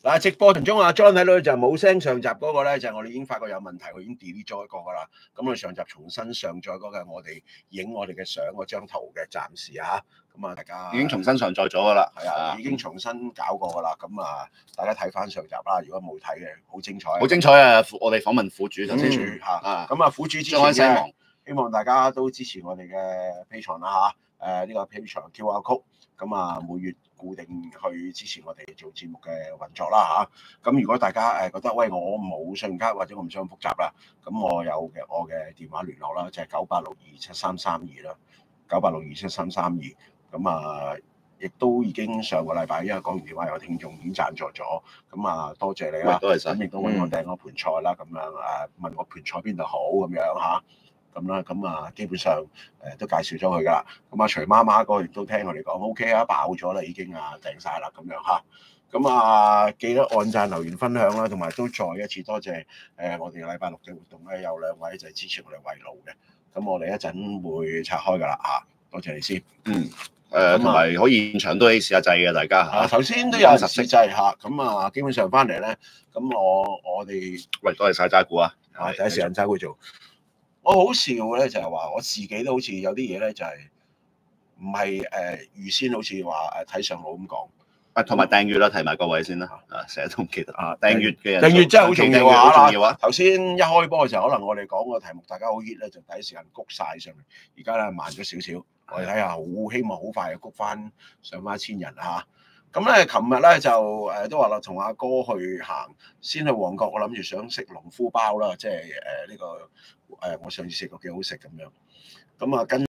嗱，直播途中阿 John 睇到就冇聲上集嗰個咧，就係我哋已經發覺有問題，佢已經 delete 咗一個噶啦。咁我上集重新上載嗰個我哋影我哋嘅相嗰張圖嘅，暫時嚇。咁啊，大家已經重新上載咗噶啦， 係啊，已經重新搞過噶啦。咁啊，大家睇翻上集啦。如果冇睇嘅，好精彩， 好精彩啊！我哋訪問苦主頭先嚇，咁啊苦主之前咧，希望大家都支持我哋嘅 Patreon 啦嚇。呢個 Patreon QR Code，咁啊每月固定去支持我哋做節目嘅運作啦嚇。咁如果大家覺得喂我冇信用卡或者我唔想咁複雜啦，咁我有我嘅電話聯絡啦，就係98627332啦，98627332。咁啊，亦都已經上個禮拜，因為講完電話有聽眾已經贊助咗，咁啊多謝你啦， 多謝晒， 咁亦都揾我訂個盤菜啦，咁樣問我盤菜邊度好咁樣嚇，咁啦，咁啊基本上都介紹咗佢噶啦，咁啊徐媽媽嗰個亦都聽我哋講 OK 啊，爆咗啦已經啊訂晒啦咁樣嚇，咁啊記得按讚留言分享啦，同埋都再一次多謝我哋禮拜六嘅活動咧，有兩位就係支持我哋圍爐嘅，咁我哋一陣會拆開噶啦嚇，多謝你先。 同埋可以現場都可以試下掣嘅，大家嚇。 頭先都有人試掣嚇，咁啊基本上翻嚟咧，咁我哋多謝晒齋古啊， 第一時間齋古做。我好笑咧，就係話我自己都好似有啲嘢咧，就係唔係預先好似話睇上腦咁講。 同埋訂閱啦，提埋各位先啦。成日都唔記得訂閱嘅人。 訂閱真係好重要啊！ 好重要啊！ 頭先一開波嘅時候，可能我哋講個題目大家好 hit 咧，就第一時間谷晒上嚟。而家咧慢咗少少，我哋睇下，好希望好快谷翻上翻1000人嚇。咁咧，琴日咧就都話啦，同阿哥去行，先去旺角，我諗住想食農夫包啦，即係呢個我上次食過幾好食咁樣。咁啊跟。